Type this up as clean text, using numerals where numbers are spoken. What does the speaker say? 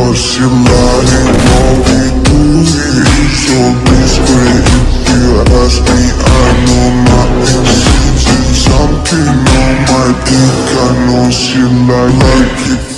she lying while we do it. So discreet if you ask me. I know my intentions. Something on my dick, I know she like it.